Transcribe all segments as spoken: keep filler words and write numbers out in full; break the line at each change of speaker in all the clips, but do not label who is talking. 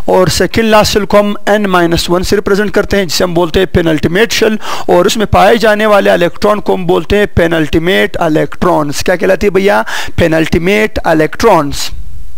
और second last shell को हम एन माइनस वन से रिप्रेजेंट करते हैं, जिसे हम बोलते हैं पेनल्टीमेट शेल, और उसमें पाए जाने वाले इलेक्ट्रॉन को हम बोलते हैं पेनल्टीमेट इलेक्ट्रॉन्स। क्या कहलाती है भैया? Penultimate electrons.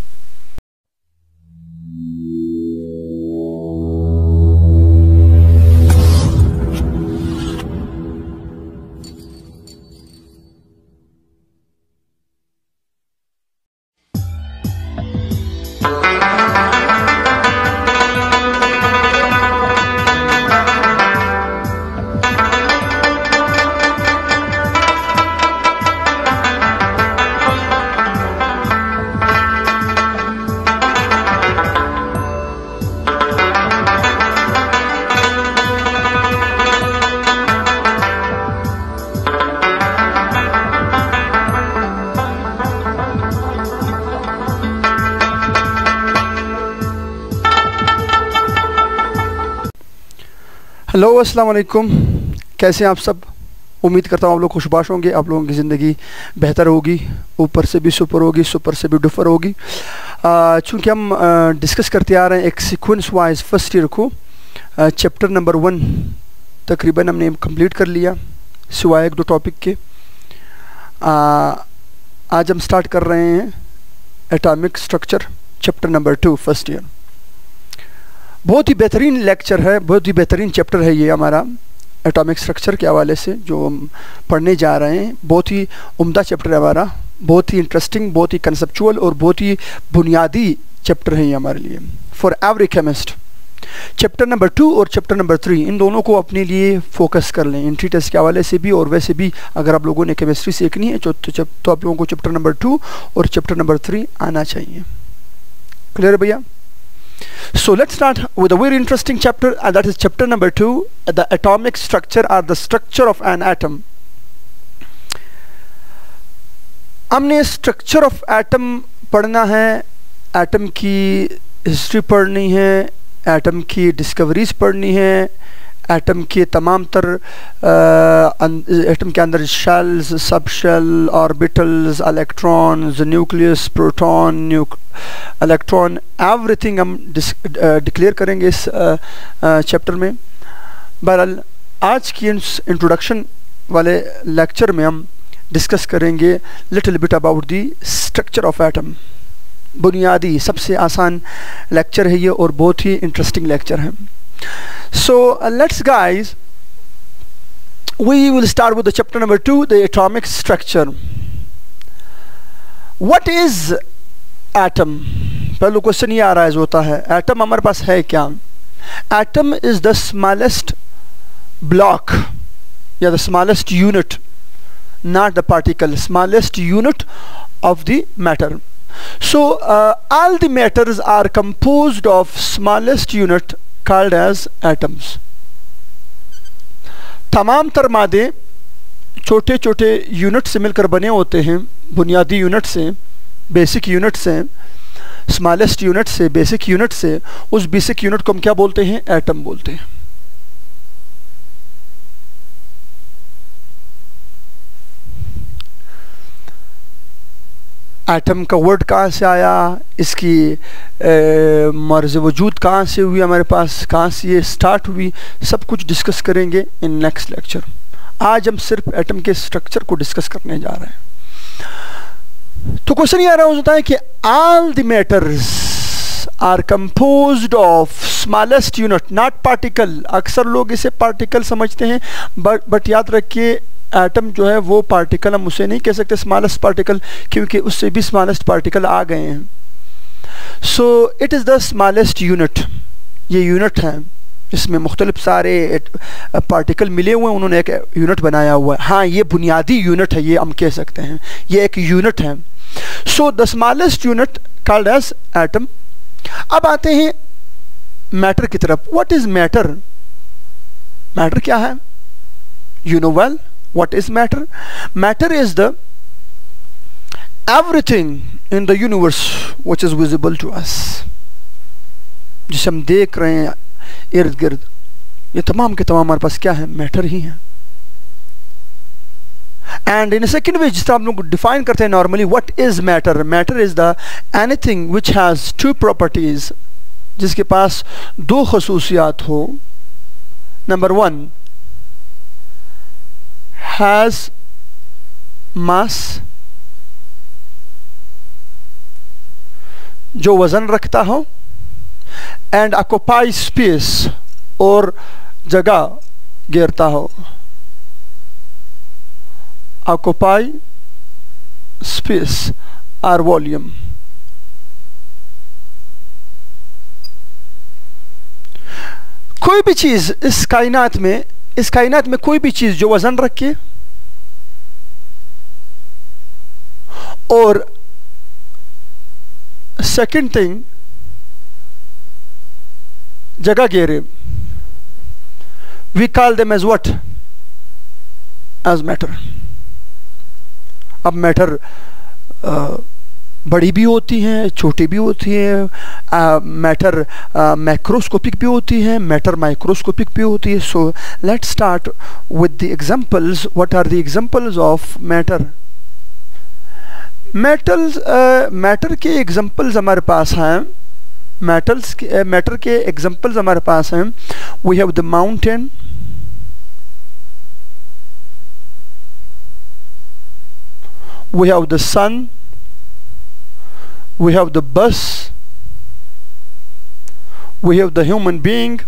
हेलो अस्सलाम वालेकुम, कैसे हैं आप सब? उम्मीद करता हूँ आप लोग खुशबाश होंगे, आप लोगों की ज़िंदगी बेहतर होगी, ऊपर से भी सुपर होगी, सुपर से भी डुफर होगी। चूँकि हम डिस्कस करते आ रहे हैं एक सीक्वेंस वाइज फर्स्ट ईयर को, चैप्टर नंबर वन तकरीबन हमने कंप्लीट कर लिया सिवाय एक दो टॉपिक के। आ, आज हम स्टार्ट कर रहे हैं atomic structure chapter number two first year. बहुत ही बेहतरीन लेक्चर है, बहुत ही बेहतरीन चैप्टर है ये हमारा एटॉमिक स्ट्रक्चर के हवाले से जो हम पढ़ने जा रहे हैं। बहुत ही उम्दा चैप्टर है हमारा, बहुत ही इंटरेस्टिंग, बहुत ही कंसेप्चुअल और बहुत ही बुनियादी चैप्टर है ये हमारे लिए for every chemist. Chapter number two और चैप्टर नंबर थ्री इन दोनों को अपने लिए फोकस कर लें, एंट्री टेस्ट के हवाले से भी, और वैसे भी अगर आप लोगों ने केमिस्ट्री सीखनी है तो, तो, तो आप लोगों को चैप्टर नंबर टू और चैप्टर नंबर थ्री आना चाहिए। क्लियर है भैया? So let's start with a very interesting chapter, and that is chapter number two, the atomic structure or the structure of an atom. हमने structure of atom पढ़ना है, atom की history पढ़नी है, atom की discoveries पढ़नी है, एटम के तमाम तर एटम के अंदर shells, sub shell, orbitals, electrons, nucleus, proton, nuke electron, everything हम डिक्लेयर करेंगे इस चैप्टर में। बहरहाल आज की इंट्रोडक्शन वाले लेक्चर में हम डिस्कस करेंगे little bit about the structure of atom. बुनियादी सबसे आसान लेक्चर है ये और बहुत ही इंटरेस्टिंग लेक्चर है। So uh, let's guys, we will start with the chapter number two, the atomic structure. What is atom? पहला क्वेश्चन ये आ रहा है जो होता है, एटम हमारे पास है क्या? Atom is the smallest block या the smallest unit, not the particle, smallest unit of the matter. So uh, all the matters are composed of smallest unit called as atoms. तमाम तर मादे छोटे छोटे यूनिट से मिलकर बने होते हैं, बुनियादी यूनिट से, बेसिक यूनिट से, स्मॉलेस्ट यूनिट से, बेसिक यूनिट से। उस बेसिक यूनिट को हम क्या बोलते हैं? एटम बोलते हैं। एटम का वर्ड कहाँ से आया, इसकी मर्ज़ वजूद कहाँ से हुई, हमारे पास कहाँ से ये स्टार्ट हुई, सब कुछ डिस्कस करेंगे इन नेक्स्ट लेक्चर। आज हम सिर्फ एटम के स्ट्रक्चर को डिस्कस करने जा रहे हैं। तो क्वेश्चन ये आ रहा होता है कि all the matters are composed of smallest unit not particle. अक्सर लोग इसे पार्टिकल समझते हैं, बट बट याद रखिए एटम जो है वो पार्टिकल, हम उसे नहीं कह सकते स्मॉलेस्ट पार्टिकल, क्योंकि उससे भी स्मॉलेस्ट पार्टिकल आ गए हैं। So it is the smallest unit. ये यूनिट है, इसमें मुख्तलिफ सारे पार्टिकल मिले हुए हैं, उन्होंने एक यूनिट बनाया हुआ है। हाँ, ये बुनियादी यूनिट है, ये हम कह सकते हैं, ये एक यूनिट है। So the smallest unit called as atom. अब आते हैं मैटर की तरफ। What is matter? मैटर क्या है? You know well what is matter? Matter is the everything in the universe which is visible to us, जिसे हम देख रहे हैं इर्द गिर्द, ये तमाम के तमाम हमारे पास क्या है? मैटर ही है। एंड इन सेकेंड वे जिस तरह हम लोग डिफाइन करते हैं normally, what is matter? Matter is the anything which has two properties जिसके पास दो खसूसियात हो। नंबर वन, हैज़ मास, जो वज़न रखता हो, एंड ऑक्यूपाई स्पेस, और जगह घेरता हो। ऑक्यूपाई स्पेस और वॉल्यूम। कोई भी चीज़ इस कायनात में इस कायनात में कोई भी चीज़ जो वज़न रखे और सेकंड थिंग जगह घेरे, we call them as what? As matter. अब मैटर बड़ी भी होती हैं, छोटी भी होती हैं, मैटर मैक्रोस्कोपिक भी होती है, मैटर माइक्रोस्कोपिक भी होती है। So let's start with the examples. What are the examples of matter? Metals matter के एग्जांपल्स हमारे पास हैं। मेटल्स के मैटर के एग्जांपल्स हमारे पास हैं। We have the mountain, we have the sun, we have the bus, we have the human being,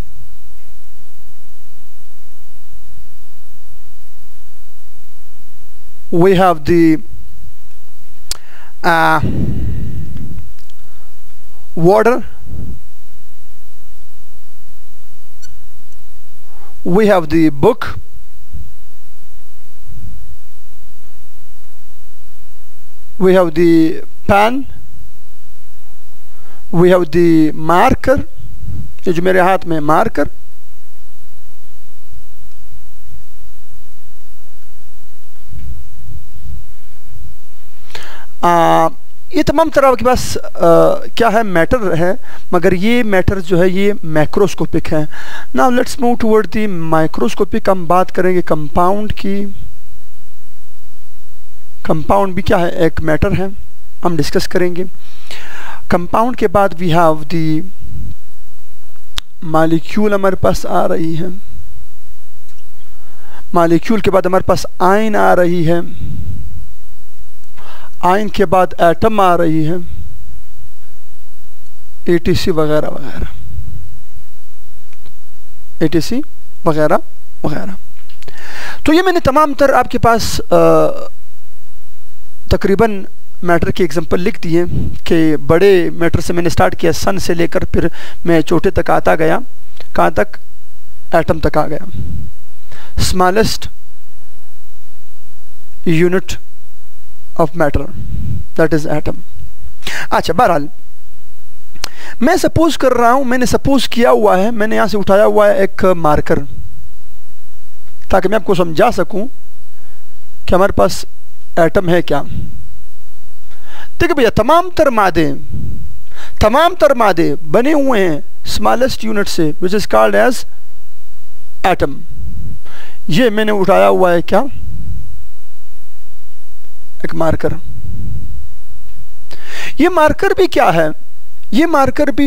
we have the uh, water, we have the book, we have the pen, we have the marker, ये जो मेरे हाथ में marker, आ, ये तमाम तरह के पास आ, क्या है? मैटर है, मगर ये मैटर जो है ये मैक्रोस्कोपिक है। Now let's move toward the microscopic. हम बात करेंगे कंपाउंड की। कंपाउंड भी क्या है? एक मैटर है, हम डिस्कस करेंगे। कंपाउंड के बाद वी हैव दी मॉलिक्यूल हमारे पास आ रही है। मॉलिक्यूल के बाद हमारे पास आयन आ रही है। आयन के बाद एटम आ रही है, एटीसी वगैरह वगैरह, एटीसी वगैरह वगैरह। तो ये मैंने तमाम तर आपके पास आ, तकरीबन मैटर के एग्जांपल लिख दिए कि बड़े मैटर से मैंने स्टार्ट किया, सन से लेकर फिर मैं छोटे तक आता गया। कहाँ तक? एटम तक आ गया। Smallest unit of matter, that is atom. अच्छा, बहरहाल मैं सपोज कर रहा हूँ, मैंने सपोज किया हुआ है, मैंने यहाँ से उठाया हुआ है एक मार्कर, ताकि मैं आपको समझा सकूँ कि हमारे पास एटम है क्या। देखिए भैया, तमाम तर मादे तमाम तर मादे बने हुए हैं स्मॉलेस्ट यूनिट से, which is called as atom. ये मैंने उठाया हुआ है क्या? एक मार्कर। ये मार्कर भी क्या है? ये मार्कर भी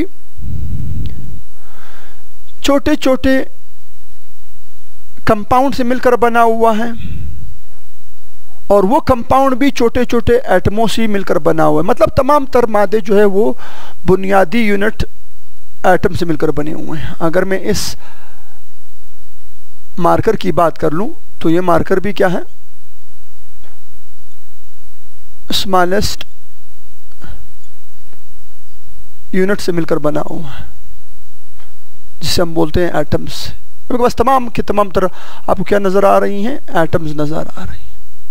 छोटे छोटे कंपाउंड से मिलकर बना हुआ है, और वो कंपाउंड भी छोटे छोटे एटमों से मिलकर बना हुआ है। मतलब तमाम तर मादे जो है वो बुनियादी यूनिट एटम से मिलकर बने हुए हैं। अगर मैं इस मार्कर की बात कर लूं तो ये मार्कर भी क्या है? स्मॉलेस्ट यूनिट से मिलकर बना हुआ है, जिसे हम बोलते हैं एटम्स। मेरे पास तमाम के तमाम तरह आपको क्या नजर आ रही हैं? एटम्स नजर आ रही हैं।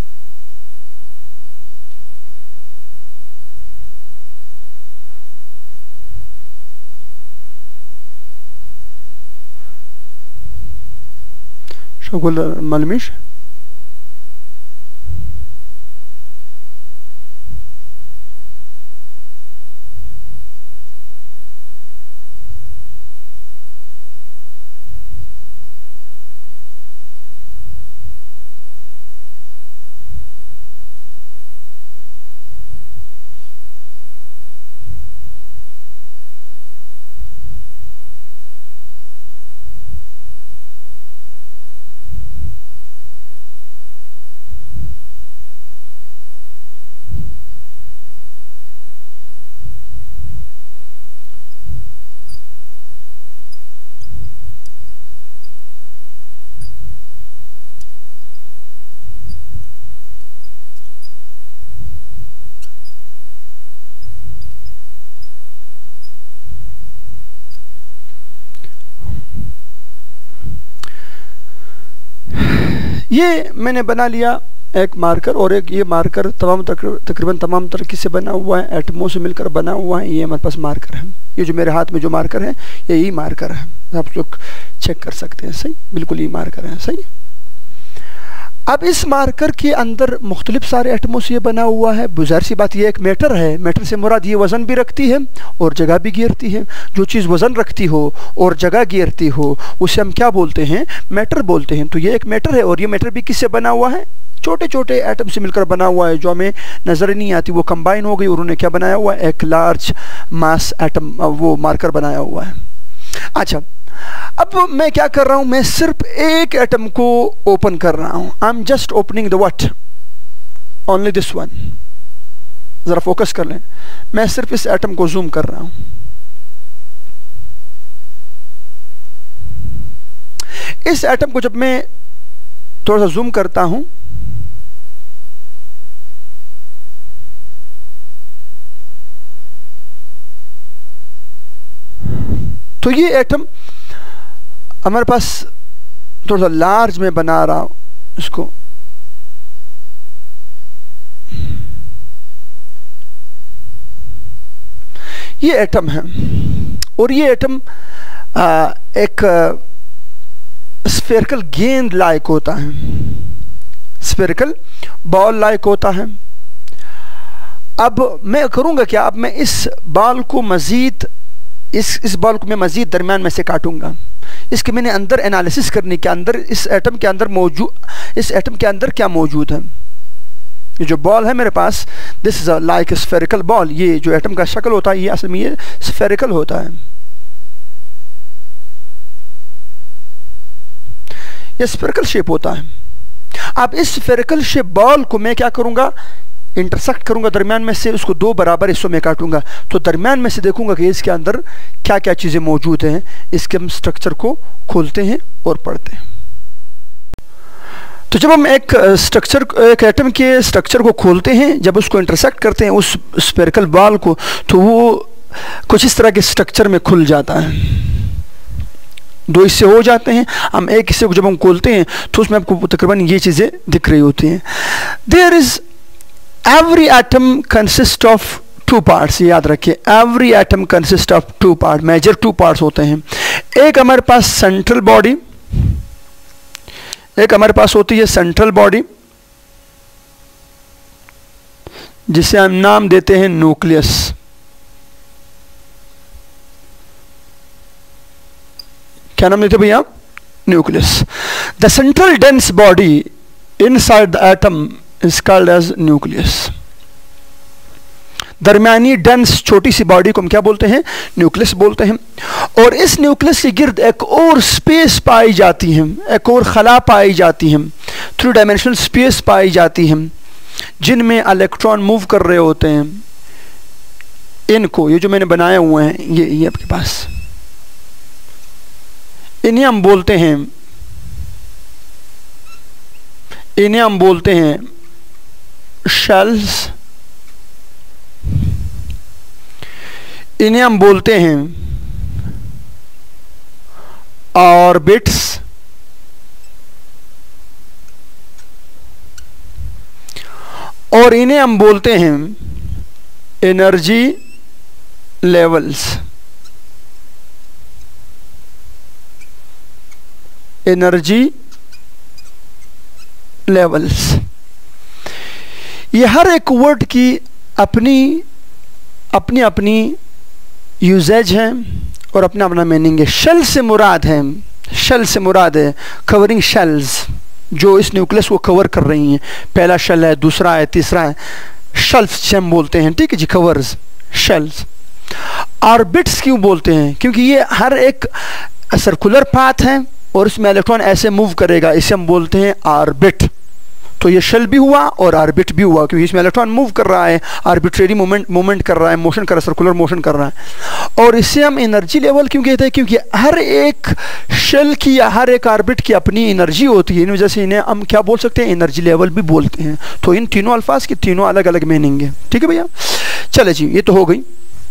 شغل الملمش ये मैंने बना लिया एक मार्कर, और एक ये मार्कर तमाम तकरीबन तमाम तरीके से बना हुआ है, एटमों से मिलकर बना हुआ है। ये हमारे पास मार्कर है, ये जो मेरे हाथ में जो मार्कर है यही मार्कर है, आप लोग चेक कर सकते हैं। सही, बिल्कुल ये मार्कर है। सही, अब इस मार्कर के अंदर मुख्तलिफ सारे एटमों से ये बना हुआ है। बुज़ाहिर सी बात, ये एक मैटर है। मैटर से मुराद ये वज़न भी रखती है और जगह भी घेरती है। जो चीज़ वज़न रखती हो और जगह घेरती हो उसे हम क्या बोलते हैं? मैटर बोलते हैं। तो ये एक मैटर है, और ये मैटर भी किससे बना हुआ है? छोटे छोटे एटम से मिलकर बना हुआ है, जो हमें नज़र नहीं आती। वो कंबाइन हो गई और उन्होंने क्या बनाया हुआ है? एक लार्ज मास एटम, वो मार्कर बनाया हुआ है। अच्छा, अब मैं क्या कर रहा हूं? मैं सिर्फ एक एटम को ओपन कर रहा हूं। I am just opening the what? Only this one. जरा फोकस कर लें, मैं सिर्फ इस एटम को जूम कर रहा हूं। इस एटम को जब मैं थोड़ा सा जूम करता हूं तो ये एटम हमारे पास थोड़ा सा लार्ज में बना रहा हूं इसको। ये एटम है, और ये एटम आ, एक स्फेरिकल गेंद लायक होता है, स्फेरिकल बॉल लायक होता है। अब मैं करूंगा क्या? अब मैं इस बॉल को मजीद इस इस बॉल को मैं मजीद दरमियान में से काटूंगा। इसके मैंने अंदर एनालिसिस करने के अंदर इस एटम के अंदर मौजूद इस एटम के अंदर क्या मौजूद है। ये जो बॉल है मेरे पास, this is a like spherical ball. ये जो एटम का शक्ल होता है ये असल में ये स्फेरिकल होता है, ये स्फेरिकल शेप होता है। अब इस स्फेरिकल शेप बॉल को मैं क्या करूंगा? इंटरसेक्ट करूंगा दरमियान में से, उसको दो बराबर हिस्सों में काटूंगा। तो दरमियान में से देखूंगा कि इसके अंदर क्या क्या चीज़ें मौजूद हैं। इसके हम स्ट्रक्चर को खोलते हैं और पढ़ते हैं। तो जब हम एक स्ट्रक्चर एक एटम के स्ट्रक्चर को खोलते हैं, जब उसको इंटरसेक्ट करते हैं उस स्फेरिकल बॉल को, तो वो कुछ इस तरह के स्ट्रक्चर में खुल जाता है। दो हिस्से हो जाते हैं। हम एक हिस्से को जब हम खोलते हैं तो उसमें आपको तकरीबन ये चीज़ें दिख रही होती हैं। There is every atom consists of two parts। याद रखिए, every atom consists of two parts। Major two parts होते हैं। एक हमारे पास सेंट्रल बॉडी, एक हमारे पास होती है सेंट्रल बॉडी, जिसे हम नाम देते हैं न्यूक्लियस। क्या नाम देते भैया? Nucleus. The central dense body inside the atom is called as nucleus। दरमियानी डेंस छोटी सी बॉडी को हम क्या बोलते हैं? न्यूक्लियस बोलते हैं। और इस न्यूक्लियस के गिर्द एक और स्पेस पाई जाती है, एक और खला पाई जाती है, थ्री डायमेंशनल स्पेस पाई जाती है, जिनमें इलेक्ट्रॉन मूव कर रहे होते हैं। इनको, ये जो मैंने बनाए हुए हैं, ये ये आपके पास, इन्हें हम बोलते हैं इन्हें हम बोलते हैं शेल्स। इन्हें हम बोलते हैं ऑर्बिट्स। और इन्हें हम बोलते हैं एनर्जी लेवल्स। Energy levels. ये हर एक वर्ड की अपनी अपनी अपनी यूजेज है और अपना अपना मीनिंग है। शेल से मुराद है, शेल से मुराद है कवरिंग शेल्स, जो इस न्यूक्लियस को कवर कर रही हैं। पहला शेल है, दूसरा है, तीसरा है। शेल्फ से हम बोलते हैं, ठीक है जी, कवर्स, शेल्स। ऑर्बिट्स क्यों बोलते हैं? क्योंकि ये हर एक सर्कुलर पाथ है और इसमें इलेक्ट्रॉन ऐसे मूव करेगा, इसे हम बोलते हैं ऑर्बिट। तो ये शेल भी हुआ और ऑर्बिट भी हुआ, क्योंकि इसमें इलेक्ट्रॉन मूव कर रहा है, आर्बिट्रेरी मूवमेंट मूवमेंट कर रहा है, मोशन कर रहा है, सर्कुलर मोशन कर रहा है। और इससे हम एनर्जी लेवल क्यों कहते हैं? क्योंकि हर एक शेल की या हर एक ऑर्बिट की अपनी एनर्जी होती है। इन वजह से इन्हें हम क्या बोल सकते हैं? एनर्जी लेवल भी बोलते हैं। तो इन तीनों अल्फाज की तीनों अलग अलग मीनिंग है, ठीक है भैया। चले जी, ये तो हो गई।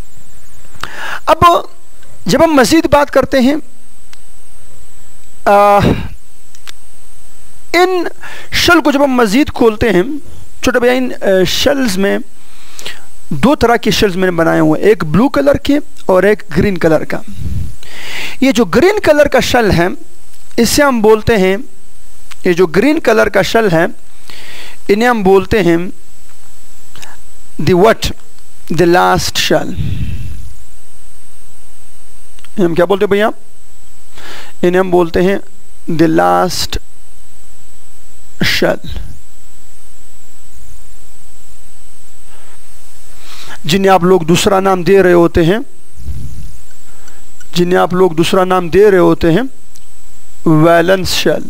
अब जब हम मजीद बात करते हैं, आ, इन शेल को जब हम मज़ीद खोलते हैं, छोटे भैया इन शेल्स में दो तरह के शेल्स मैंने बनाए हुए, एक ब्लू कलर के और एक ग्रीन कलर का। ये जो ग्रीन कलर का शेल है इसे हम बोलते हैं, ये जो ग्रीन कलर का शेल है इन्हें हम बोलते हैं the what the last shell. हम क्या बोलते हैं भैया? इन्हें हम बोलते हैं द लास्ट शेल, जिन्हें आप लोग दूसरा नाम दे रहे होते हैं, जिन्हें आप लोग दूसरा नाम दे रहे होते हैं वैलेंस शेल।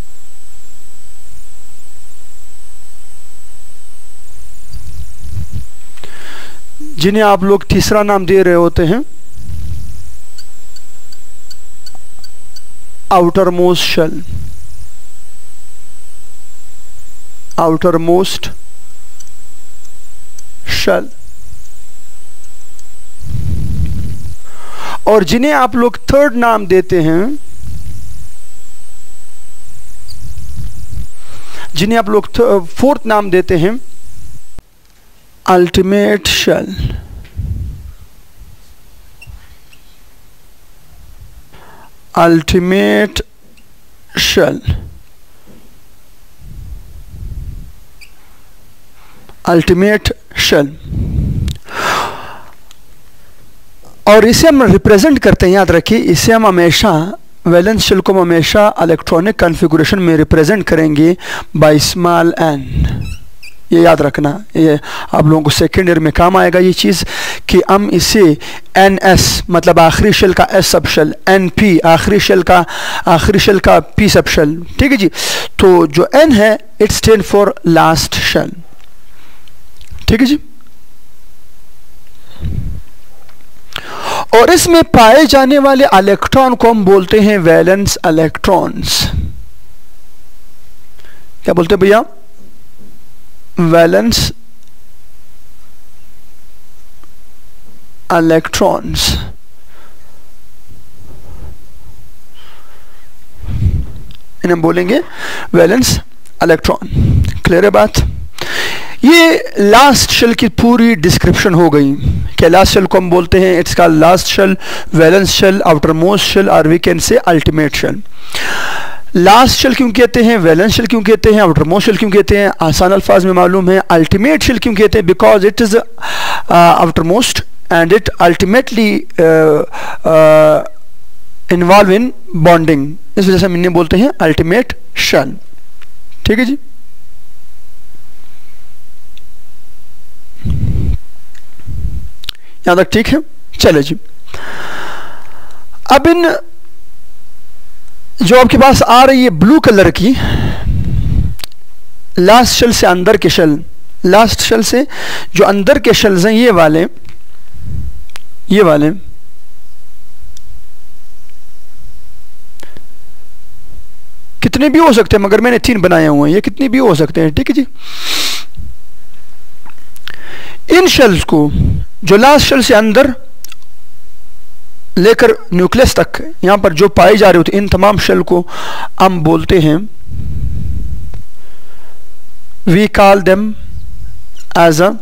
जिन्हें आप लोग तीसरा नाम दे रहे होते हैं outer most shell, outer most shell. और जिन्हें आप लोग थर्ड नाम देते हैं, जिन्हें आप लोग फोर्थ नाम देते हैं ultimate shell. Ultimate shell, ultimate shell. और इसे हम रिप्रेजेंट करते हैं, याद रखिए, इसे हम हमेशा वैलेंस शेल को हम हमेशा इलेक्ट्रॉनिक कॉन्फ़िगरेशन में रिप्रेजेंट करेंगे बाय स्मॉल एन। ये याद रखना, ये आप लोगों को सेकेंड ईयर में काम आएगा ये चीज़ कि हम इसे एन एस मतलब आखिरी शेल का s sub shell, n p आखिरी शेल का आखिरी शेल का पी सब शेल, ठीक है जी। तो जो एन है it stand for last shell, ठीक है जी। और इसमें पाए जाने वाले इलेक्ट्रॉन को हम बोलते हैं वैलेंस इलेक्ट्रॉन्स। क्या बोलते हैं भैया? Valence electrons. इन्हें बोलेंगे वैलेंस इलेक्ट्रॉन। क्लियर है बात? ये लास्ट शेल की पूरी डिस्क्रिप्शन हो गई कि लास्ट शेल को हम बोलते हैं it's called last shell, valence shell, outer most shell, और we can say ultimate shell. Last shell क्यों कहते हैं, वैलेंस शेल क्यों कहते हैं, आउटर मोस्ट शेल क्यों कहते हैं? आसान अल्फाज में मालूम है। अल्टीमेट शेल क्यों कहते हैं? Because it is outer most and it ultimately involve in bonding, इस वजह से हम इन्हें बोलते हैं अल्टीमेट शेल, ठीक है जी। यहां तक ठीक है? चले जी। अब इन जो आपके पास आ रही है ब्लू कलर की लास्ट शेल से अंदर के शेल, लास्ट शेल से जो अंदर के शेल्स हैं ये वाले, ये वाले कितने भी हो सकते हैं, मगर मैंने तीन बनाए हुए हैं, ये कितने भी हो सकते हैं, ठीक है जी। इन शेल्स को जो लास्ट शेल से अंदर लेकर न्यूक्लियस तक यहां पर जो पाए जा रहे होते, इन तमाम शेल को हम बोलते हैं, we call them as a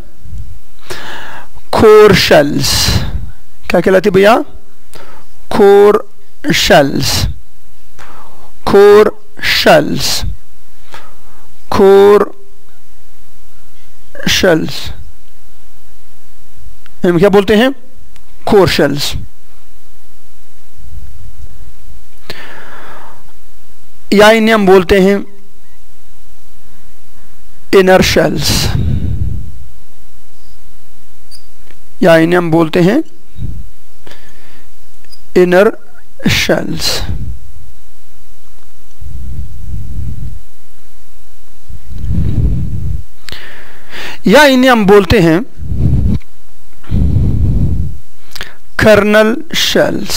core shells. क्या कहलाती भैया? Core shells, core shells, core shells. हम क्या बोलते हैं? Core shells. या इन्हें हम बोलते हैं इनर शेल्स, या इन्हें हम बोलते हैं इनर शेल्स। या इन्हें हम बोलते हैं कर्नल शेल्स,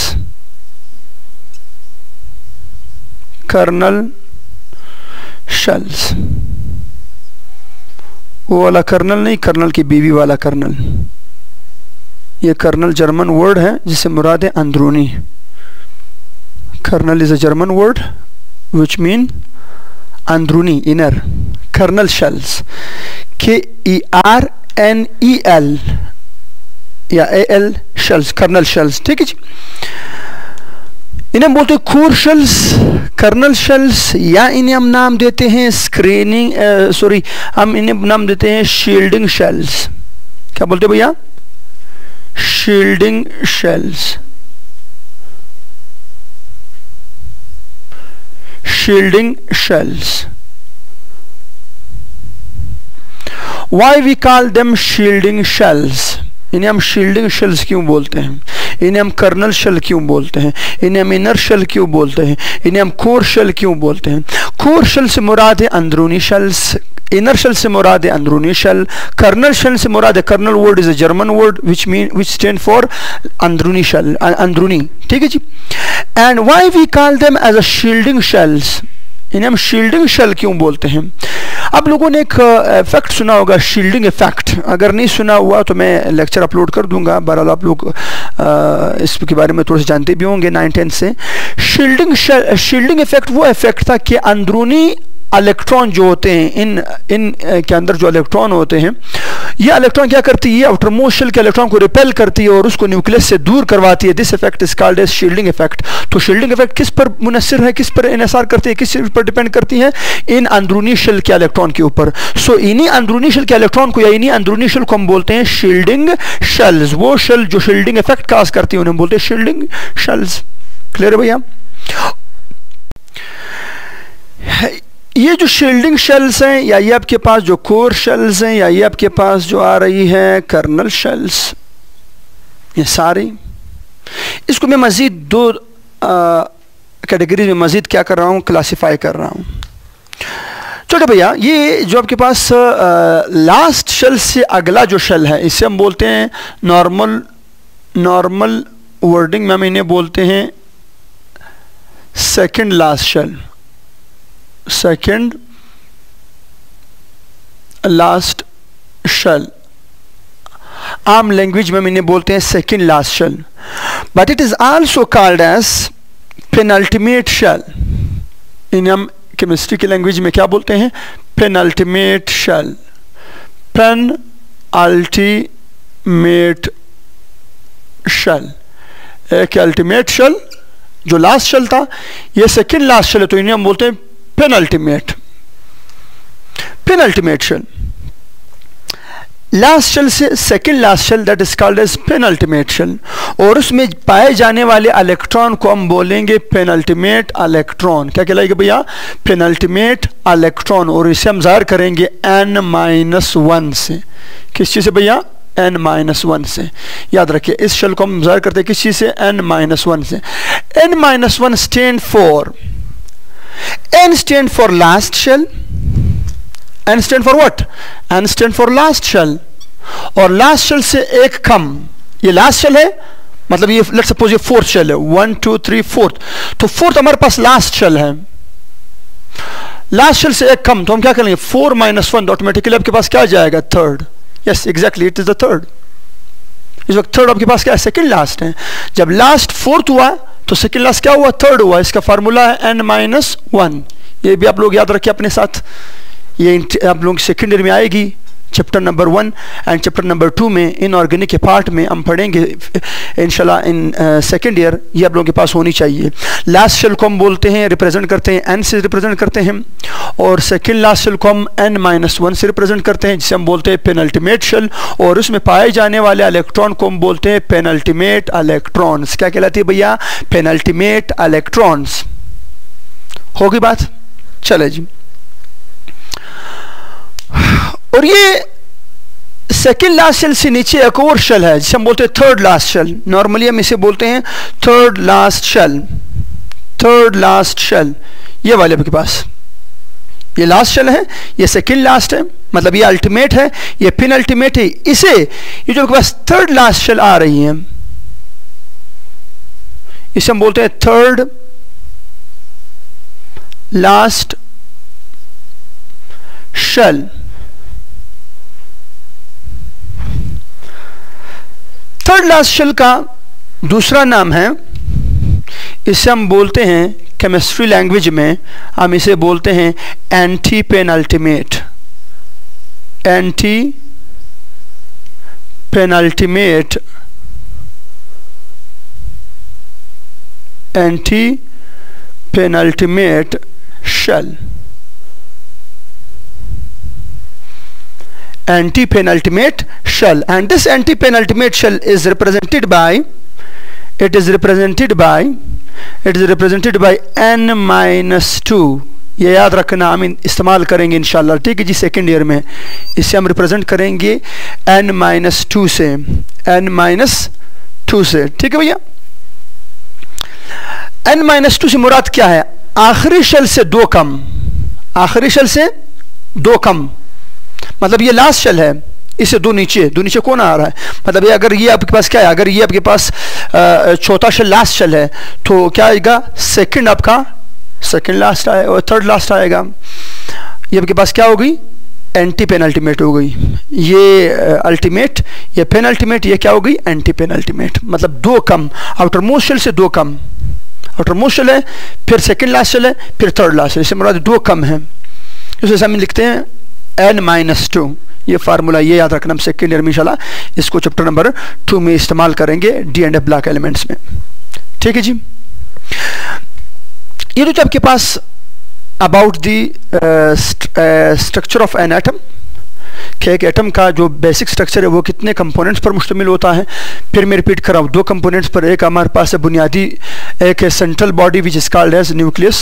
कर्नल शेल्स। वो वाला कर्नल नहीं, कर्नल की बीवी वाला कर्नल। ये कर्नल जर्मन वर्ड है जिससे मुराद है अंदरूनी। Kernel is a German word which mean अंदरूनी, inner, kernel shells, K E R N E L या A L shells, kernel shells, ठीक है जी। इन्हें बोलते हैं कोर शेल्स, कर्नल शेल्स, या इन्हें हम नाम देते हैं स्क्रीनिंग, सॉरी हम इन्हें नाम देते हैं शील्डिंग शेल्स। क्या बोलते हैं भैया? Shielding shells, shielding shells. Why we call them shielding shells? इन्हें हम शील्डिंग शेल्स क्यों बोलते हैं? इन्हें हम कर्नल शेल क्यों बोलते हैं? इन्हें हम इनर शेल क्यों बोलते हैं? इन्हें हम कोर शेल क्यों बोलते हैं? कोर शेल से मुराद है अंदरूनी शेल्स, इनर शेल से मुराद है अंदरूनी शेल, कर्नल शेल से मुराद है, kernel word is a German word which mean which stand for अंदरूनी शेल, अंदरूनी, ठीक है जी। And why we call them as a shielding shells? इन्हें हम शील्डिंग शेल क्यों बोलते हैं? आप लोगों ने एक इफेक्ट सुना होगा, शील्डिंग इफेक्ट। अगर नहीं सुना हुआ तो मैं लेक्चर अपलोड कर दूंगा, बहरहाल आप लोग इसके बारे में थोड़ा सा जानते भी होंगे नाइन टेंथ से। शील्डिंग शील्डिंग इफेक्ट वो इफेक्ट था कि अंदरूनी इलेक्ट्रॉन जो होते हैं, इन इन के अंदर जो इलेक्ट्रॉन होते हैं, ये इलेक्ट्रॉन क्या करती है? आउटर मोस्ट शेल के इलेक्ट्रॉन को रिपेल करती है और उसको न्यूक्लियस से दूर करवाती है। This effect is called as shielding effect. तो शील्डिंग इफेक्ट किस पर मुनस्सिर है, किस पर इन्हिसार करती है, किस पर डिपेंड करती है? इन अंदरूनी शेल के इलेक्ट्रॉन के ऊपर। सो so, इन्हीं अंदरूनी शेल के इलेक्ट्रॉन को या इन्हीं अंदरूनी शेल को हम बोलते हैं शील्डिंग शेल्स। वो शेल जो शील्डिंग इफेक्ट काज करती है उन्हें बोलते हैं शील्डिंग शेल्स। क्लियर है भैया? ये जो शील्डिंग शेल्स हैं, या ये आपके पास जो कोर शेल्स हैं, या ये आपके पास जो आ रही है कर्नल शेल्स, ये सारी, इसको मैं मज़ीद दो कैटेगरीज में मज़ीद क्या कर रहा हूँ, क्लासिफाई कर रहा हूँ। चलो भैया, ये जो आपके पास लास्ट शेल से अगला जो शेल है, इसे हम बोलते हैं नॉर्मल, नॉर्मल वर्डिंग में हम इन्हें बोलते हैं second last shell, second last shell. आम लैंग्वेज में हम इन्हें बोलते हैं second last shell, but it is also called as penultimate shell. इन्हें हम केमिस्ट्री की लैंग्वेज में क्या बोलते हैं? Penultimate shell, pen ultimate shell. एक अल्टीमेट शेल जो लास्ट शेल था, ये सेकंड लास्ट शेल है, तो इन्हें हम बोलते हैं penultimate, penultimate shell. Last shell से second last shell, that is called as penultimate shell. और उसमें पाए जाने वाले इलेक्ट्रॉन को हम बोलेंगे पेनल्टीमेट इलेक्ट्रॉन। क्या कहलाएगा भैया? Penultimate electron. और इसे हम जाहिर करेंगे एन माइनस वन से। किस चीज से भैया? एन माइनस वन से। याद रखिए, इस शेल को हम जाहिर करते हैं किस चीज से? एन माइनस वन से। N minus one stand for, N stand for last shell, N stand for what? N stand for last shell। और लास्ट शेल से एक कम, ये लास्ट शेल है, मतलब ये लेट्स सपोज ये फोर्थ शेल है, वन टू थ्री फोर्थ, तो फोर्थ हमारे पास लास्ट शेल है। लास्ट शेल से एक कम, तो हम क्या करेंगे? फोर माइनस वन, ऑटोमेटिकली आपके पास क्या आ जाएगा? Third. Yes exactly, it is the third. इस वक्त थर्ड आपके पास क्या है? सेकेंड लास्ट है। जब लास्ट फोर्थ हुआ तो सेकेंड लास्ट क्या हुआ? थर्ड हुआ। इसका फार्मूला है एन माइनस वन। ये भी आप लोग याद रखिए अपने साथ, ये आप लोग सेकेंड ईयर में आएगी, chapter number one and chapter number two में इनऑर्गेनिक के पार्ट में हम पढ़ेंगे इंशाल्लाह इन सेकेंड ईयर। ये आप लोगों के पास होनी चाहिए। लास्ट शेल को हम बोलते हैं, रिप्रेजेंट करते हैं एन से रिप्रेजेंट करते हैं, और सेकेंड लास्ट शेल को हम एन माइनस वन से रिप्रेजेंट करते हैं, जिसे हम बोलते हैं पेनल्टीमेट शेल। और उसमें पाए जाने वाले इलेक्ट्रॉन को हम बोलते हैं पेनल्टीमेट इलेक्ट्रॉन्स। क्या कहलाती है भैया? Penultimate electrons. होगी बात? चले जी। और ये सेकेंड लास्ट शेल से नीचे एक और शेल है जिसे हम बोलते हैं थर्ड लास्ट शेल। नॉर्मली हम इसे बोलते हैं third last shell, third last shell. ये वाले आपके पास ये लास्ट शेल है, ये सेकेंड लास्ट है, मतलब ये अल्टीमेट है, ये पिन अल्टीमेट है। इसे ये जो आपके पास थर्ड लास्ट शेल आ रही है, इसे हम बोलते हैं third last shell. Third last shell का दूसरा नाम है, इसे हम बोलते हैं केमिस्ट्री लैंग्वेज में हम इसे बोलते हैं anti penultimate, anti penultimate, anti penultimate shell, anti-penultimate shell, and this anti-penultimate shell is represented by, it is represented by, it is represented by n minus two. ये याद रखना, हम इस्तेमाल करेंगे इंशाल्लाह, ठीक है जी। सेकेंड ईयर में इसे हम रिप्रेजेंट करेंगे n माइनस टू से, n माइनस टू से, ठीक है भैया। n माइनस टू से मुराद क्या है? आखिरी शेल से दो कम, आखिरी शेल से दो कम, मतलब ये लास्ट शेल है, इससे दो नीचे, दो नीचे कौन आ रहा है? मतलब ये अगर ये आपके पास क्या है, अगर ये आपके पास चौथा शेल लास्ट शेल है तो क्या आएगा? सेकंड आपका सेकंड लास्ट आएगा और थर्ड लास्ट आएगा। ये आपके पास क्या हो गई? एंटी पेनल्टीमेट हो गई। ये अल्टीमेट, ये पेनल्टीमेट, ये क्या हो गई? एंटी पेनल्टीमेट, मतलब दो कम, आउटर मोस्ट शेल से दो कम, आउटर मोस्ट शेल है, फिर सेकंड लास्ट शेल है, फिर थर्ड लास्ट शेल, इससे मुराद दो कम है। इसे हम लिखते हैं n माइनस टू। ये फार्मूला ये याद रखना, हम सेकेंड ईयर में इंशाल्लाह इसको चैप्टर नंबर टू में इस्तेमाल करेंगे, D and F block elements में, ठीक है जी। ये तो आपके पास about the structure of an atom, कि एक एटम का जो बेसिक स्ट्रक्चर है वो कितने कंपोनेंट्स पर मुश्तमिल होता है। फिर मैं रिपीट कर रहा हूँ, दो कंपोनेंट्स पर, एक हमारे पास है बुनियादी, एक है central body which is called as nucleus,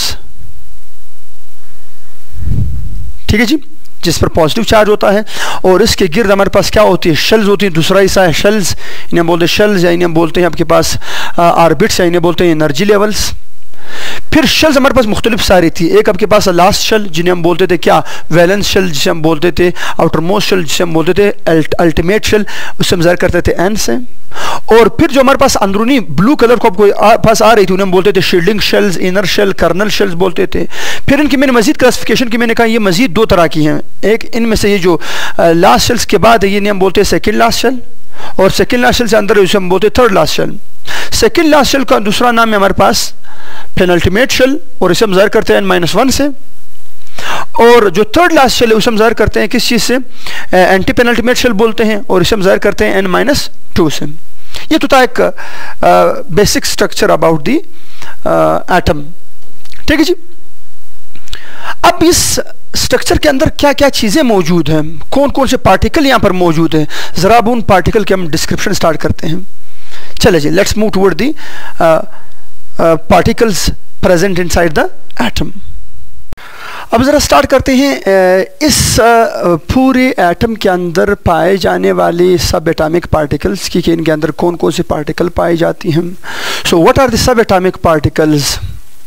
ठीक है जी, जिस पर पॉजिटिव चार्ज होता है, और इसके गिर्द हमारे पास क्या होती है? शेल्स होती हैं। दूसरा हिस्सा है शेल्स, इन्हें बोलते हैं शेल्स, या इन्हें बोलते हैं आपके पास ऑर्बिट्स, या इन्हें बोलते हैं एनर्जी लेवल्स। फिर शेल्स हमारे पास मुख्तलिफ सारी थी। एक आपके पास लास्ट शेल जिन्हें हम बोलते थे क्या? वैलेंस शेल, जिसे हम बोलते थे आउटर मोस्ट शेल, जिसे हम बोलते थे अल्टीमेट शेल, उससे हम ज़ाहिर करते थे एन से। और फिर जो हमारे पास अंदरूनी ब्लू कलर को आपको पास आ रही थी, उन्हें हम बोलते थे shielding shells, inner shell, kernel shells बोलते थे। फिर इनकी मैंने मजीद क्लासिफिकेशन की, मैंने कहा ये मजीद दो तरह की हैं। एक इनमें से ये जो लास्ट शेल्स के बाद है, ये हम बोलते हैं सेकेंड लास्ट शेल, और सेकेंड लास्ट शेल से अंदर उसे हम बोलते हैं third last shell. Second last shell का दूसरा नाम है हमारे पास पेनल्टीमेट शेल, और इसे हम ज़ाहिर करते हैं एन माइनस वन से। और जो थर्ड लास्ट शेल है उसे हम ज़ाहिर करते हैं किस चीज़ से? एंटी पेनल्टीमेट शेल बोलते हैं, और इसे हम ज़ाहिर करते हैं एन माइनस टू से। ये तो था एक basic structure about the atom, ठीक है जी। अब इस स्ट्रक्चर के अंदर क्या क्या चीज़ें मौजूद हैं, कौन कौन से पार्टिकल यहाँ पर मौजूद हैं, ज़रा अब उन पार्टिकल के हम डिस्क्रिप्शन स्टार्ट करते हैं। चले जी, let's move toward the particles present inside the atom. अब ज़रा स्टार्ट करते हैं इस पूरे एटम के अंदर पाए जाने वाले सब एटॉमिक पार्टिकल्स की, कि इनके अंदर कौन कौन से पार्टिकल पाई जाती हैं। So what are the subatomic particles?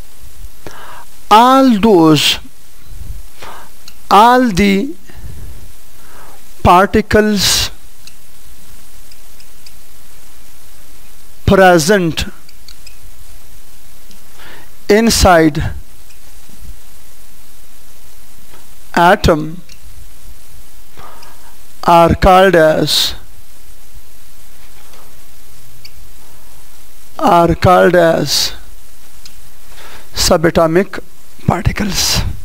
All those all the particles present inside atom are called as are called as subatomic particles.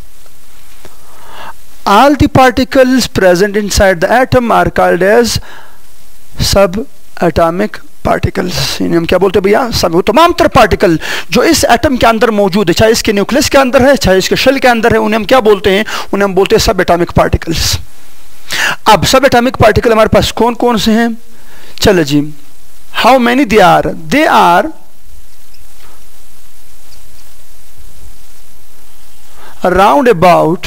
All the particles present inside the atom are called as subatomic particles. इन्हें हम क्या बोलते हैं भैया? सब, वो तमाम तर पार्टिकल जो इस एटम के अंदर मौजूद है, चाहे इसके न्यूक्लियस के अंदर है, चाहे इसके शेल के अंदर है, उन्हें हम क्या बोलते हैं? उन्हें हम बोलते हैं सब एटॉमिक पार्टिकल्स। अब सब एटॉमिक पार्टिकल हमारे पास कौन कौन से हैं? चलो जी, how many they are? They are around about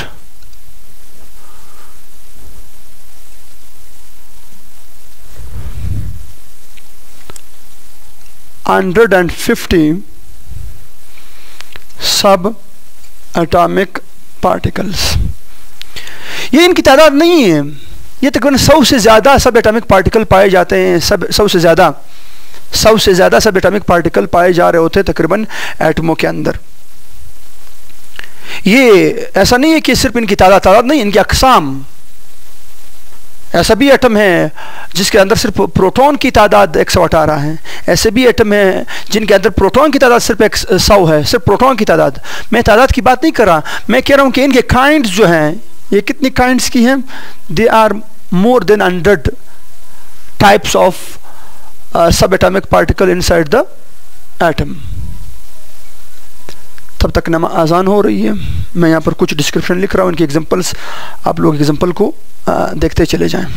hundred and fifty subatomic particles. ये इनकी तादाद नहीं है, ये तकरीबन सौ से ज़्यादा सब एटॉमिक पार्टिकल पाए जाते हैं। सब सौ से ज़्यादा सौ से ज़्यादा सब एटॉमिक पार्टिकल पाए जा रहे होते हैं तकरीबन एटमों के अंदर। ये ऐसा नहीं है कि सिर्फ इनकी तादाद तादाद नहीं, इनकी अकसाम, ऐसा भी एटम है जिसके अंदर सिर्फ प्रोटॉन की तादाद एक सौ अठारह है। ऐसे भी एटम है जिनके अंदर प्रोटॉन की तादाद सिर्फ एक सौ है, सिर्फ प्रोटॉन की तादाद। मैं तादाद की बात नहीं कर रहा, मैं कह रहा हूँ कि इनके काइंड्स जो हैं, ये कितनी काइंड्स की हैं? They are more than hundred types of subatomic particle inside the atom. तब तक नमा आज़ान हो रही है। मैं यहाँ पर कुछ डिस्क्रिप्शन लिख रहा हूँ, इनके एग्जांपल्स, आप लोग एग्जांपल को आ, देखते चले जाएं।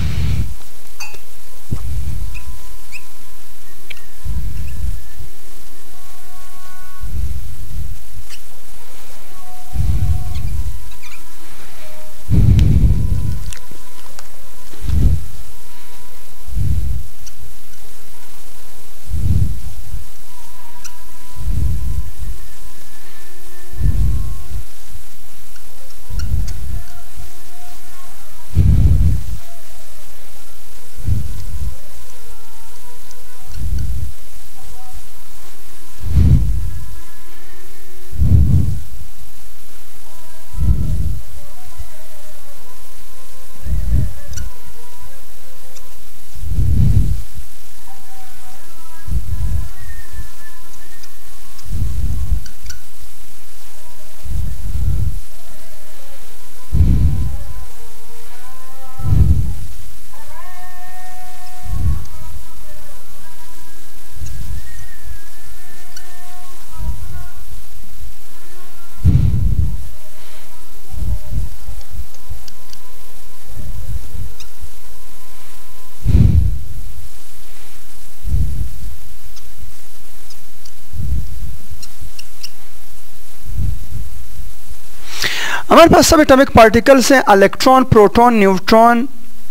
हमारे पास सब एटॉमिक पार्टिकल्स हैं, electron, proton, neutron,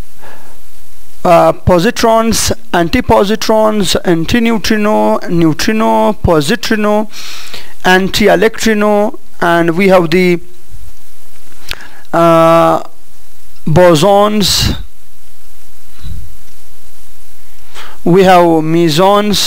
positrons, anti positrons, anti neutrino, neutrino, positrino, anti electrino, and we have the bosons, we have mesons,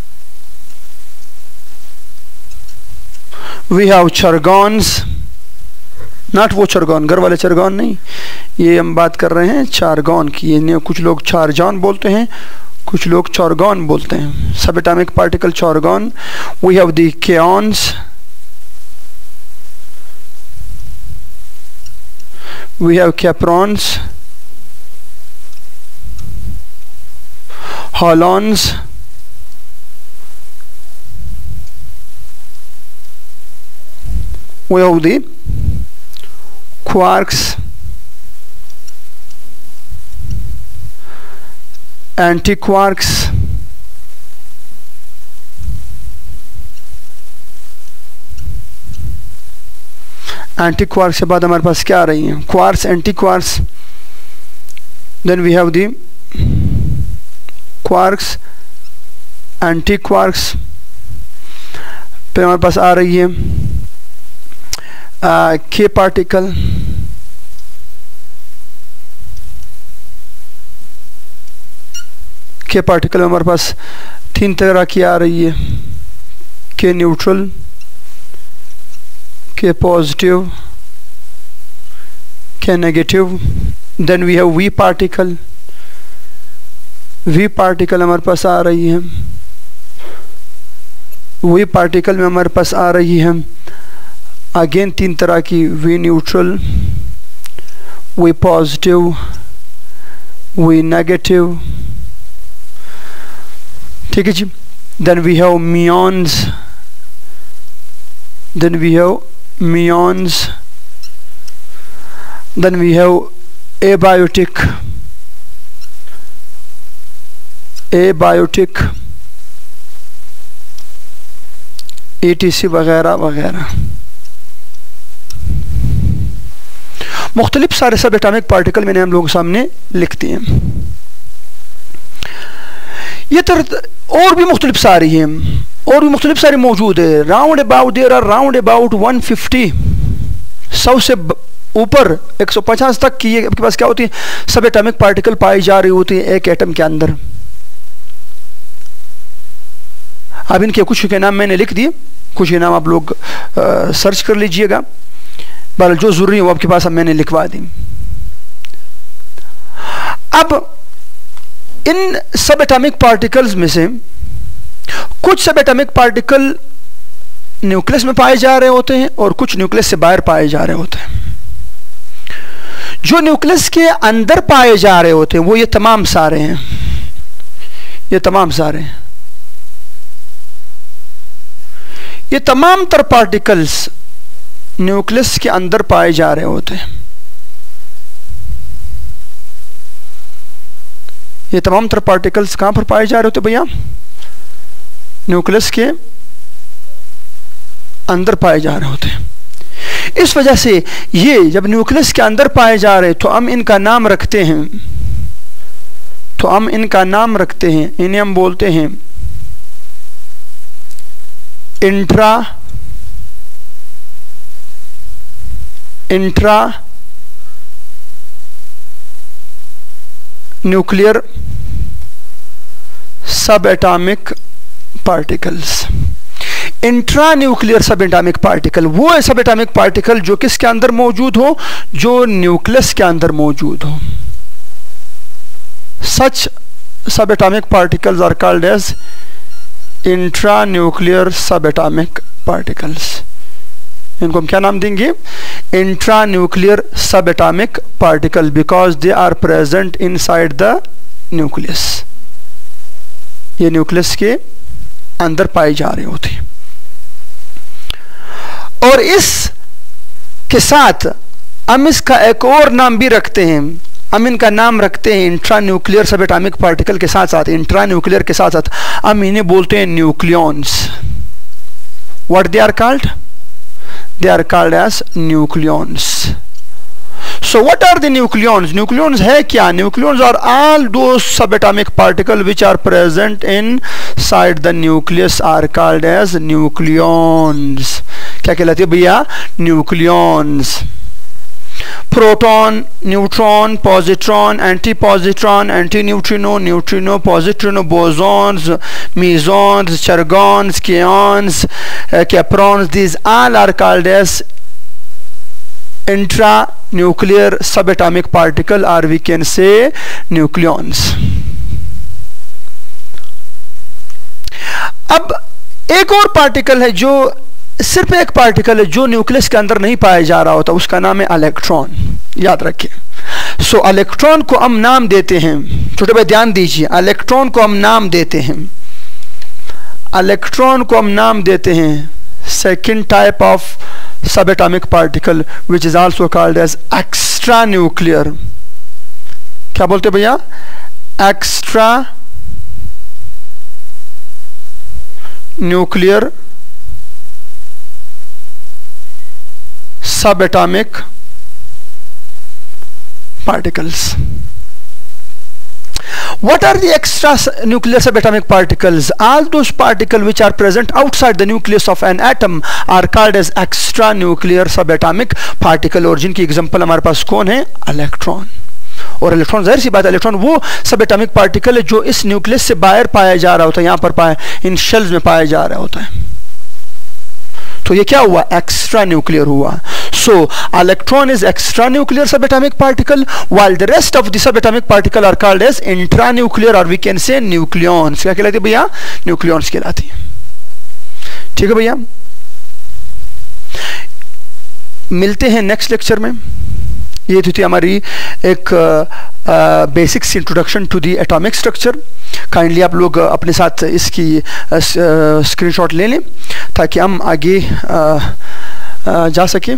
we have chargons, not वो चार्गॉन, घर वाले चार्गॉन नहीं, ये हम बात कर रहे हैं चार्गॉन की। ये कुछ लोग चार्जॉन बोलते हैं, कुछ लोग चार्गॉन बोलते हैं। Subatomic particle chargon. We have the kaons, we have caprons, holons, we have the quarks, antiquarks, antiquarks के बाद हमारे पास क्या आ रही हैं? Quarks, antiquarks, then we have the quarks, antiquarks, फिर हमारे पास आ रही है के पार्टिकल, के पार्टिकल में हमारे पास तीन तरह की आ रही है, के neutral, K positive, K negative. Then we have V particle, V particle हमारे पास आ रही है, वी पार्टिकल में हमारे पास आ रही है अगेन तीन तरह की, V neutral, V positive, V negative, ठीक है जी। Then we have muons, then we have muons, then we have abiotic, abiotic, ETC वगैरह वगैरह। मुख्तलिफ सारे सब एटॉमिक पार्टिकल मैंने हम लोगों के सामने लिख दिए। ये तरह और भी मुख्तलिफ सारी हैं, और भी मुख्तलिफ सारी मौजूद है। Round about there are round about one fifty, सौ से ऊपर एक सौ पचास तक की ये आपके पास क्या होती है? सब एटॉमिक पार्टिकल पाई जा रही होती है एक एटम के अंदर। अब इनके कुछ के नाम मैंने लिख दिए, कुछ के नाम आप लोग आ, सर्च कर लीजिएगा, बल जो ज़रूरी है वो आपके पास अब मैंने लिखवा दी। अब इन सब एटॉमिक पार्टिकल्स में से कुछ सब एटॉमिक पार्टिकल न्यूक्लियस में पाए जा रहे होते हैं और कुछ न्यूक्लियस से बाहर पाए जा रहे होते हैं। जो न्यूक्लियस के अंदर पाए जा रहे होते हैं वो ये तमाम सारे हैं, ये तमाम सारे हैं, ये तमाम तर पार्टिकल्स न्यूक्लियस के अंदर पाए जा रहे होते हैं। ये तमाम तर पार्टिकल्स कहां पर पाए जा रहे होते भैया? न्यूक्लियस के अंदर पाए जा रहे होते हैं। इस वजह से ये जब न्यूक्लियस के अंदर पाए जा रहे तो हम इनका नाम रखते हैं, तो हम इनका नाम रखते हैं, इन्हें हम बोलते हैं intra intra nuclear subatomic particles. Intra nuclear subatomic particle वो सब एटॉमिक पार्टिकल जो किसके अंदर मौजूद हो? जो न्यूक्लियस के अंदर मौजूद हो। Such subatomic particles are called as intra nuclear subatomic particles. इनको हम क्या नाम देंगे? Intra nuclear subatomic particle, because they are present inside the nucleus. ये न्यूक्लियस के अंदर पाए जा रहे होते हैं। और इस के साथ हम इसका एक और नाम भी रखते हैं, हम इनका नाम रखते हैं intra nuclear subatomic particle के साथ साथ, इंट्रा न्यूक्लियर के साथ साथ हम इन्हें बोलते हैं nucleons. What they are called? They are called as nucleons. So what are the nucleons? Nucleons है क्या? Nucleons are all those subatomic particles which are present inside the nucleus are called as nucleons. क्या कहलाती है भैया? Nucleons. Proton, neutron, positron, antipositron, antineutrino, neutrino, positrino, bosons, mesons, chargons, kaons, uh, caprons, these all are called as intranuclear subatomic particle, or we can say nucleons. अब एक और particle है जो सिर्फ एक पार्टिकल है जो न्यूक्लियस के अंदर नहीं पाया जा रहा होता, उसका नाम है इलेक्ट्रॉन। याद रखिए। सो so, इलेक्ट्रॉन को हम नाम देते हैं, छोटे भाई ध्यान दीजिए, इलेक्ट्रॉन को हम नाम देते हैं, इलेक्ट्रॉन को हम नाम देते हैं second type of subatomic particle which is also called as extra nuclear. क्या बोलते भैया? Extra nuclear subatomic particles. What are the extra nuclear subatomic particles? All those particles which are present outside the nucleus of an atom are called as extra nuclear subatomic particle. और जिनकी example हमारे पास कौन है? Electron. और electron, जाहिर सी बात है, electron वो सब एटॉमिक पार्टिकल है जो इस न्यूक्लियस से बाहर पाया जा रहा होता है, यहाँ पर पाया, इन शेल्स में पाया जा रहा होता है। तो ये क्या हुआ? एक्स्ट्रा न्यूक्लियर हुआ। So electron is extra nuclear subatomic particle, while the rest of the subatomic particle are called as intranuclear, और we can say nucleons। क्या कहलाती है भैया? न्यूक्लियॉन्स कहलाती है। ठीक है भैया, मिलते हैं नेक्स्ट लेक्चर में। ये थी हमारी एक basics introduction to the atomic structure. Kindly आप लोग अपने साथ इसकी स्क्रीनशॉट ले लें ताकि हम आगे आ, आ, जा सके।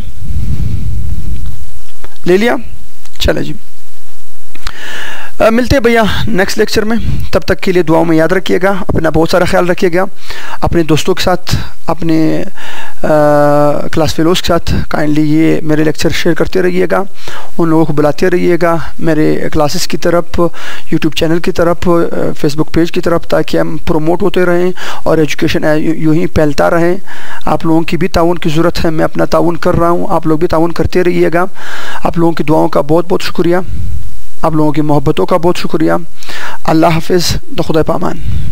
ले लिया? चले जी, आ, मिलते हैं भैया नेक्स्ट लेक्चर में। तब तक के लिए दुआओं में याद रखिएगा, अपना बहुत सारा ख्याल रखिएगा, अपने दोस्तों के साथ, अपने क्लास फेलोज के साथ काइंडली ये मेरे लेक्चर शेयर करते रहिएगा, उन लोगों को बुलाते रहिएगा मेरे क्लासेस की तरफ, यूट्यूब चैनल की तरफ, फेसबुक पेज की तरफ, ताकि हम प्रोमोट होते रहें और एजुकेशन यूँ ही फैलता रहे। आप लोगों की भी ताउन की ज़रूरत है, मैं अपना ताउन कर रहा हूँ, आप लोग भी ताउन करते रहिएगा। आप लोगों की दुआओं का बहुत बहुत शुक्रिया, आप लोगों की मोहब्बतों का बहुत शुक्रिया। अल्लाह हाफिज़, खुदा पामान।